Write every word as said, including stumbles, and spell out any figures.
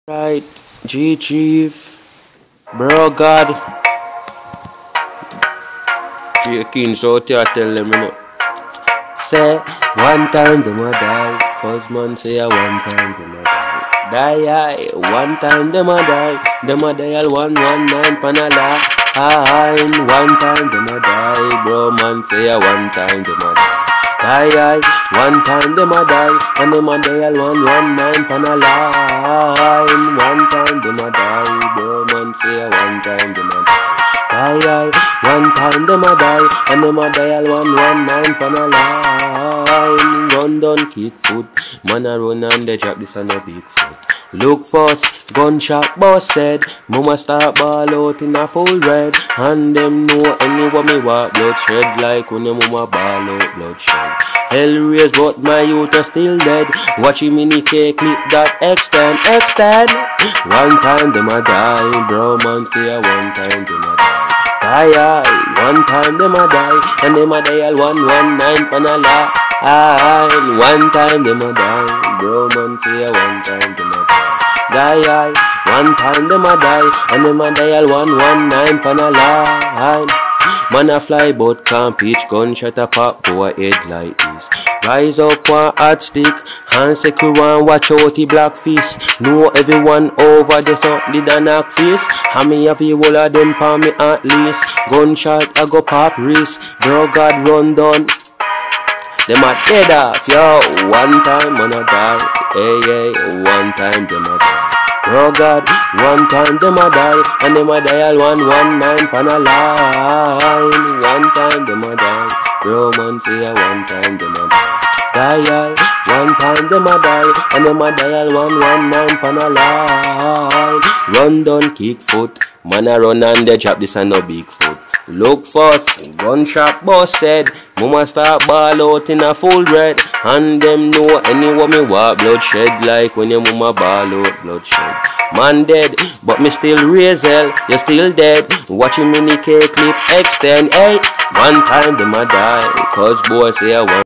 Right, G Chief, bro God, G King, so I tell them, you know. Say, one time them a die, cause man say a one time them a die. Die, aye, one time them a die, them a die all one one nine panala. Aye, one time them a die, bro man say a one time them a die. Die, aye, one time them a die, and them a die all one one nine panala. One time them a die, bro man say a one time them a die. Die, aye, one time them a die, and them a die all one one nine panala. Run down kick foot, man a run and they drop this a no big foot. Look first, gunshot busted, mama start ball out in a full red, and them know anywhere me walk bloodshed like when the mama ball out bloodshed. Hell raised but my youth are still dead, watching mini K clip that extend, extend. One time them a die, bro man say a one time them a die. Die, aye, one time them a die, and them a die all one one nine panala. Aye, one time them a die, bro man say a one time them a die. Die, aye, one time them a die, and them a die all one one nine panala. Aye, man a fly but can't pitch, gunshot a pop go a head like this. Rise up one hot stick, and secure one watch out the black fist. Know everyone over there so did a knock face. And me have you all of them for me at least. Gunshot I go pop wrist, bro God run down. Them a dead off, yo. One time man a die, hey hey. One time them a die, bro God. One time them a die, and them a die all one one nine panala. One time them a die, bro man say a one time them a die. Die, aye, one time them a die, and them a die all one one nine panala. Run down kick foot, man a run and they drop this a no big foot. Look first, gunshot busted, mama start ball out in a full red, and them know anywhere me walk bloodshed like when your mama ball out bloodshed. Man dead, but me still raise hell, you still dead. Watching mini K clip extend, hey, one time them a die, cause boy say I want.